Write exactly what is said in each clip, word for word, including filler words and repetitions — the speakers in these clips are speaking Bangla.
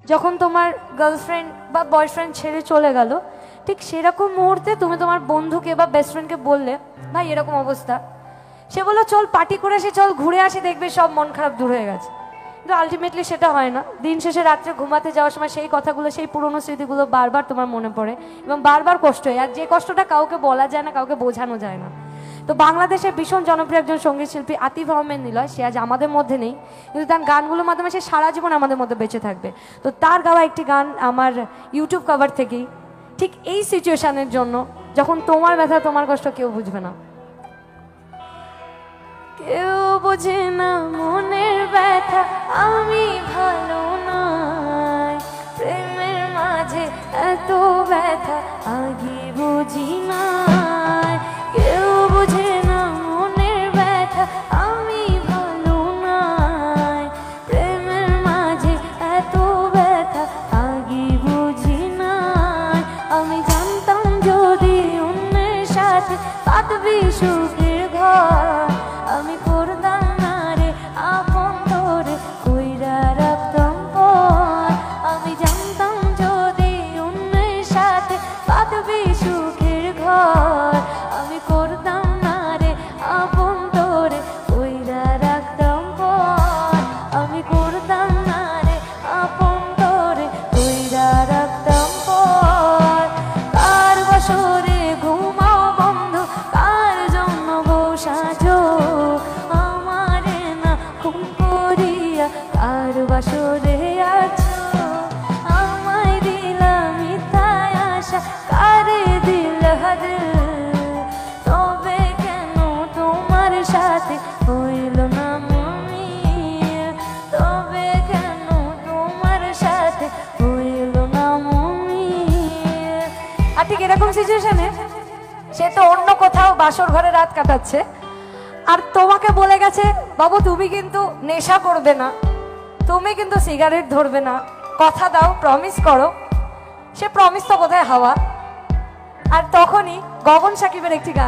যখন তোমার গার্লফ্রেন্ড বা বয়ফ্রেন্ড ছেড়ে চলে গেল, ঠিক সেরকম মুহূর্তে তুমি তোমার বন্ধুকে বা বেস্ট ফ্রেন্ডকে বললে ভাই এরকম অবস্থা, সে বললো চল পার্টি করে আসি, চল ঘুরে আসি, দেখবে সব মন খারাপ দূর হয়ে গেছে। কিন্তু আলটিমেটলি সেটা হয় না। দিন শেষে রাত্রে ঘুমাতে যাওয়ার সময় সেই কথাগুলো, সেই পুরনো স্মৃতিগুলো বারবার তোমার মনে পড়ে এবং বারবার কষ্ট হয়। আর যে কষ্টটা কাউকে বলা যায় না, কাউকে বোঝানো যায় না। তো বাংলাদেশের ভীষণ জনপ্রিয় একজন সঙ্গীত শিল্পী আতিফ আহমেদ নিলয়, সে আজ আমাদের মধ্যে নেই, কিন্তু তার গানগুলোর মাধ্যমে সে সারা জীবন আমাদের মধ্যে বেঁচে থাকবে। তো তার গাওয়া একটি গান আমার ইউটিউব কভার থেকেই, ঠিক এই সিচুয়েশনের জন্য, যখন তোমার ব্যথা তোমার কষ্ট কেউ বুঝবে না। কেউ বোঝে না মনের ব্যথা, আমি ভালো নাই, প্রেমের মাঝে এত ব্যথা আগে বুঝি নাই। কেউ বোঝে না মনের ব্যথা, আমি ভালো নাই, প্রেমের মাঝে এত ব্যথা আগে বুঝি নাই। আমি জানতাম যদি অন্যের সাথে পাতবি সুখের ঘর, আমি করতাম না রে আপন তোরে কইরা রাখতাম পর। আমি জানতাম যদি অন্যের সাথে পাতবি সুখের ঘর, আমি করতাম না রে আপন তোরে কইরা রাখতাম পর। আমি করতাম না রে আপন তোরে কইরা রাখতাম পর। কার বসরে ঘুমাও বন্ধু, কার জন্য বসাজো আমারে না খুন করিয়া, কার বাসরে আছো আমায় দিলাম মিথ্যায় আশা, কারে দিল হাদিল। তবে কেন তোমার সাথে হইল না মিল, তবে কেন তোমার সাথে হইল না মিল। আর ঠিক এরকম সিচুয়েশনে সে তো অন্য কোথাও বাসর ঘরে রাত কাটাচ্ছে, আর তোমাকে বলে গেছে বাবু তুমি কিন্তু নেশা করবে না, তুমি কিন্তু সিগারেট ধরবে না, কথা দাও, প্রমিস করো। সে প্রমিস তো কোথায় হাওয়া। আর তখনই গগন সাকিবের একটি গান,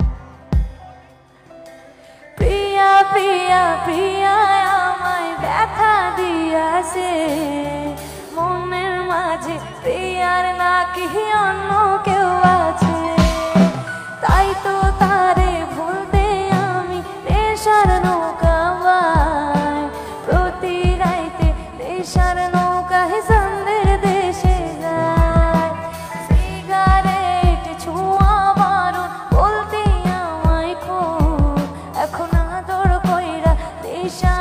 প্রিয়া প্রিয়া প্রিয়া আমায় ব্যথা দিয়াছে, মনের মাঝে প্রিয়ার নাকি অন্য কেউ আছে। তাই তো তারে ভুলতে আমি নেশার নৌকা বাই, প্রতি রাইতে নেশার নৌকায় সন্দের দেশে যায়। সিগারেট ছোঁয়া বারণ বলতে আমায় খুব, এখন আদর কইরা নেশা